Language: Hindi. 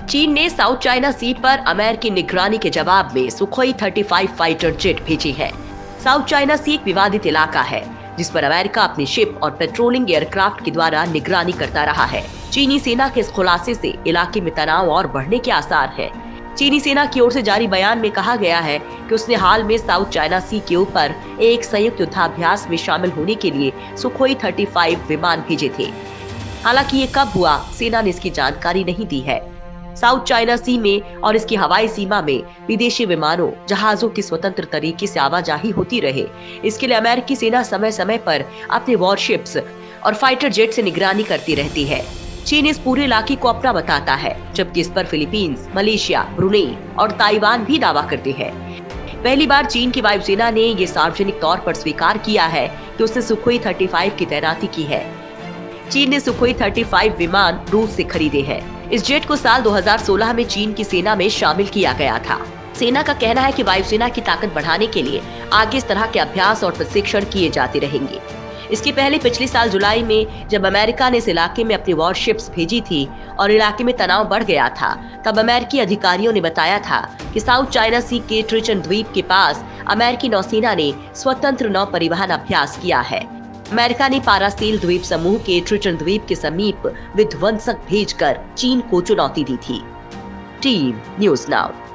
चीन ने साउथ चाइना सी पर अमेरिकी निगरानी के जवाब में सुखोई 35 फाइटर जेट भेजी है। साउथ चाइना सी एक विवादित इलाका है जिस पर अमेरिका अपनी शिप और पेट्रोलिंग एयरक्राफ्ट के द्वारा निगरानी करता रहा है। चीनी सेना के इस खुलासे से इलाके में तनाव और बढ़ने के आसार हैं। चीनी सेना की ओर से जारी बयान में कहा गया है कि उसने हाल में साउथ चाइना सी के ऊपर एक संयुक्त युद्धाभ्यास में शामिल होने के लिए सुखोई 35 विमान भेजे थे। हालांकि ये कब हुआ, सेना ने इसकी जानकारी नहीं दी है। साउथ चाइना सी में और इसकी हवाई सीमा में विदेशी विमानों, जहाजों की स्वतंत्र तरीके से आवाजाही होती रहे, इसके लिए अमेरिकी सेना समय समय पर अपने वॉरशिप्स और फाइटर जेट से निगरानी करती रहती है। चीन इस पूरे इलाके को अपना बताता है, जबकि इस पर फिलीपींस, मलेशिया, ब्रुनेई और ताइवान भी दावा करते हैं। पहली बार चीन की वायुसेना ने ये सार्वजनिक तौर पर स्वीकार किया है कि उसने सुखोई 35 की तैनाती की है। चीन ने सुखोई 35 विमान रूस से खरीदे हैं। इस जेट को साल 2016 में चीन की सेना में शामिल किया गया था। सेना का कहना है कि वायुसेना की ताकत बढ़ाने के लिए आगे इस तरह के अभ्यास और प्रशिक्षण किए जाते रहेंगे। इसके पहले पिछले साल जुलाई में जब अमेरिका ने इस इलाके में अपनी वॉरशिप्स भेजी थी और इलाके में तनाव बढ़ गया था, तब अमेरिकी अधिकारियों ने बताया था कि साउथ चाइना सी के ट्रिचन द्वीप के पास अमेरिकी नौसेना ने स्वतंत्र नौ परिवहन अभ्यास किया है। अमेरिका ने पारासील द्वीप समूह के ट्रिचन द्वीप के समीप विध्वंसक भेजकर चीन को चुनौती दी थी। Team News now.